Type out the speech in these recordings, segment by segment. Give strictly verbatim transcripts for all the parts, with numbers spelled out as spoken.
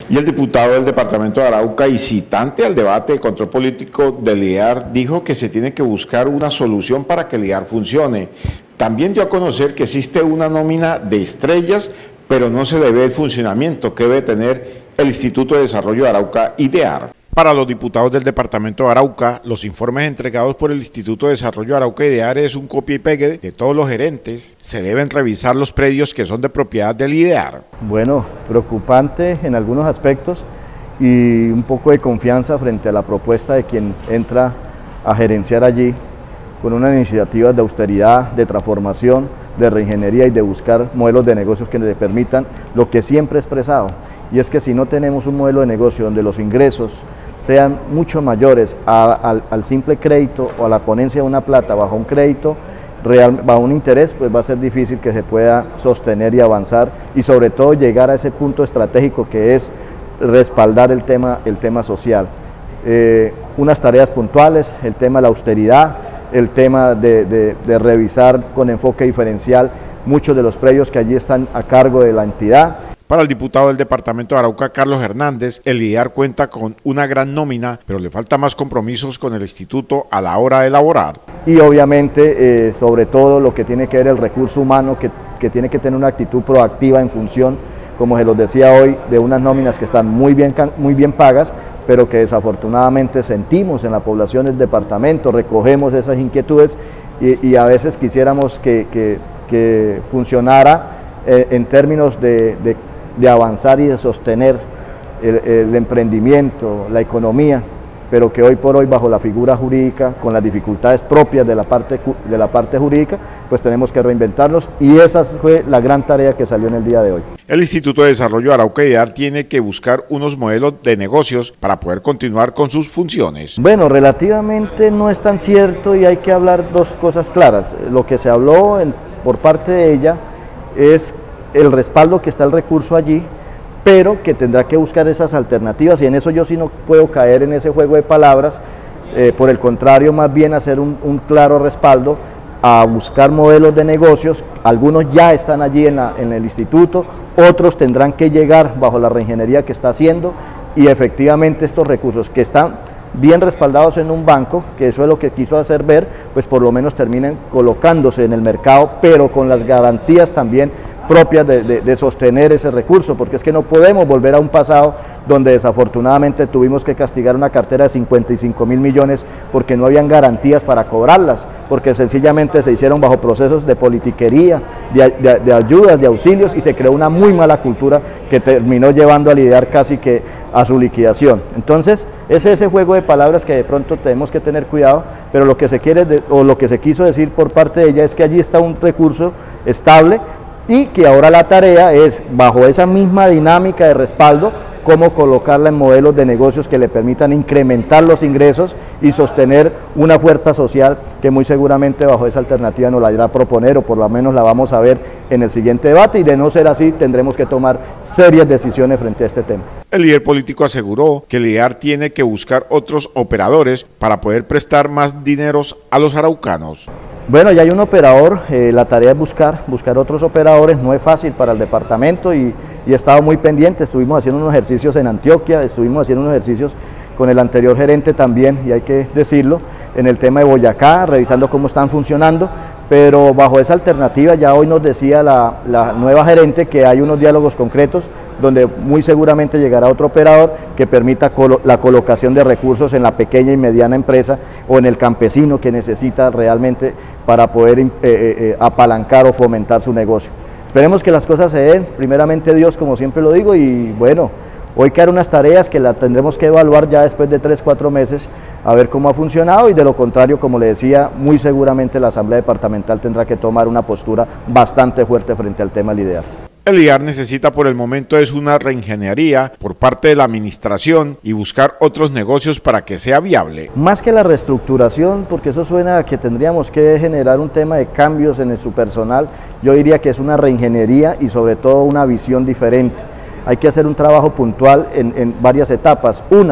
Y el diputado del departamento de Arauca y citante al debate de control político del IDEAR dijo que se tiene que buscar una solución para que el IDEAR funcione. También dio a conocer que existe una nómina de estrellas, pero no se le ve el funcionamiento que debe tener el Instituto de Desarrollo de Arauca, IDEAR. Para los diputados del departamento de Arauca, los informes entregados por el Instituto de Desarrollo de Arauca IDEAR es un copia y pegue de todos los gerentes. Se deben revisar los predios que son de propiedad del IDEAR. Bueno, preocupante en algunos aspectos y un poco de confianza frente a la propuesta de quien entra a gerenciar allí con una iniciativa de austeridad, de transformación, de reingeniería y de buscar modelos de negocios que le permitan lo que siempre he expresado, y es que si no tenemos un modelo de negocio donde los ingresos sean mucho mayores a, al, al simple crédito o a la ponencia de una plata bajo un crédito, real, bajo un interés, pues va a ser difícil que se pueda sostener y avanzar y sobre todo llegar a ese punto estratégico que es respaldar el tema, el tema social. Eh, unas tareas puntuales, el tema de la austeridad, el tema de, de, de revisar con enfoque diferencial muchos de los predios que allí están a cargo de la entidad. Para el diputado del departamento de Arauca, Carlos Hernández, el IDEAR cuenta con una gran nómina, pero le falta más compromisos con el instituto a la hora de elaborar. Y obviamente, eh, sobre todo lo que tiene que ver el recurso humano, que, que tiene que tener una actitud proactiva en función, como se los decía hoy, de unas nóminas que están muy bien, muy bien pagas, pero que desafortunadamente sentimos en la población del departamento, recogemos esas inquietudes y, y a veces quisiéramos que, que, que funcionara eh, en términos de, de de avanzar y de sostener el, el emprendimiento, la economía, pero que hoy por hoy bajo la figura jurídica, con las dificultades propias de la parte, de la parte jurídica, pues tenemos que reinventarlos y esa fue la gran tarea que salió en el día de hoy. El Instituto de Desarrollo de Arauca IDEAR tiene que buscar unos modelos de negocios para poder continuar con sus funciones. Bueno, relativamente no es tan cierto y hay que hablar dos cosas claras. Lo que se habló en, por parte de ella es el respaldo que está el recurso allí, pero que tendrá que buscar esas alternativas y en eso yo sí no puedo caer en ese juego de palabras, eh, por el contrario más bien hacer un, un claro respaldo a buscar modelos de negocios. Algunos ya están allí en, la, en el instituto, otros tendrán que llegar bajo la reingeniería que está haciendo y efectivamente estos recursos que están bien respaldados en un banco, que eso es lo que quiso hacer ver, pues por lo menos terminen colocándose en el mercado, pero con las garantías también propias de, de, de sostener ese recurso, porque es que no podemos volver a un pasado donde desafortunadamente tuvimos que castigar una cartera de cincuenta y cinco mil millones porque no habían garantías para cobrarlas, porque sencillamente se hicieron bajo procesos de politiquería, de, de, de ayudas, de auxilios y se creó una muy mala cultura que terminó llevando a IDEAR casi que a su liquidación. Entonces es ese juego de palabras que de pronto tenemos que tener cuidado, pero lo que se quiere de, o lo que se quiso decir por parte de ella es que allí está un recurso estable y que ahora la tarea es, bajo esa misma dinámica de respaldo, cómo colocarla en modelos de negocios que le permitan incrementar los ingresos y sostener una fuerza social que muy seguramente bajo esa alternativa nos la irá a proponer o por lo menos la vamos a ver en el siguiente debate y de no ser así tendremos que tomar serias decisiones frente a este tema. El líder político aseguró que el IDEAR tiene que buscar otros operadores para poder prestar más dineros a los araucanos. Bueno, ya hay un operador, eh, la tarea es buscar, buscar otros operadores, no es fácil para el departamento y, y he estado muy pendiente, estuvimos haciendo unos ejercicios en Antioquia, estuvimos haciendo unos ejercicios con el anterior gerente también, y hay que decirlo, en el tema de Boyacá, revisando cómo están funcionando, pero bajo esa alternativa ya hoy nos decía la, la nueva gerente que hay unos diálogos concretos donde muy seguramente llegará otro operador que permita colo la colocación de recursos en la pequeña y mediana empresa o en el campesino que necesita realmente para poder eh, eh, apalancar o fomentar su negocio. Esperemos que las cosas se den, primeramente Dios, como siempre lo digo, y bueno, hoy quedan unas tareas que las tendremos que evaluar ya después de tres, cuatro meses, a ver cómo ha funcionado y de lo contrario, como le decía, muy seguramente la Asamblea Departamental tendrá que tomar una postura bastante fuerte frente al tema del IDEAR. El IDEAR necesita por el momento es una reingeniería por parte de la administración y buscar otros negocios para que sea viable. Más que la reestructuración, porque eso suena a que tendríamos que generar un tema de cambios en su personal, yo diría que es una reingeniería y sobre todo una visión diferente. Hay que hacer un trabajo puntual en, en varias etapas. Una,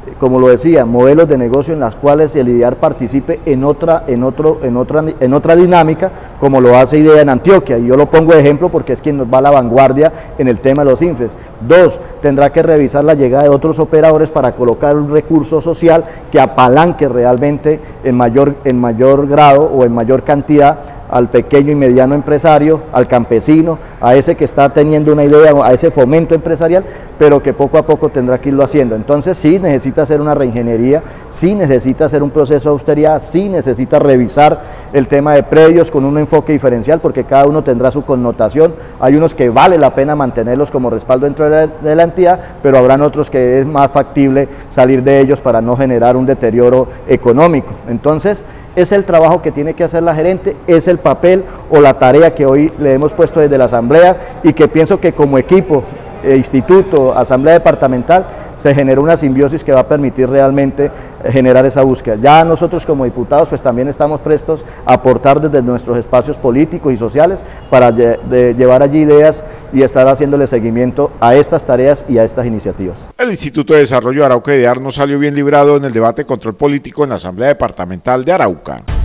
como lo decía, modelos de negocio en las cuales el IDEAR participe en otra, en, otro, en, otra, en otra dinámica, como lo hace IDEA en Antioquia, y yo lo pongo de ejemplo porque es quien nos va a la vanguardia en el tema de los INFES. Dos, tendrá que revisar la llegada de otros operadores para colocar un recurso social que apalanque realmente en mayor, en mayor grado o en mayor cantidad al pequeño y mediano empresario, al campesino, a ese que está teniendo una idea, a ese fomento empresarial, pero que poco a poco tendrá que irlo haciendo. Entonces sí necesita hacer una reingeniería, sí necesita hacer un proceso de austeridad, sí necesita revisar el tema de predios con un enfoque diferencial, porque cada uno tendrá su connotación. Hay unos que vale la pena mantenerlos como respaldo dentro de la, de la entidad, pero habrán otros que es más factible salir de ellos para no generar un deterioro económico. Entonces, es el trabajo que tiene que hacer la gerente, es el papel o la tarea que hoy le hemos puesto desde la Asamblea, y que pienso que como equipo, eh, instituto, Asamblea Departamental, se generó una simbiosis que va a permitir realmente eh, generar esa búsqueda. Ya nosotros como diputados pues también estamos prestos a aportar desde nuestros espacios políticos y sociales para de, de llevar allí ideas y estar haciéndole seguimiento a estas tareas y a estas iniciativas. El Instituto de Desarrollo de Arauca IDEAR no salió bien librado en el debate de control político en la Asamblea Departamental de Arauca.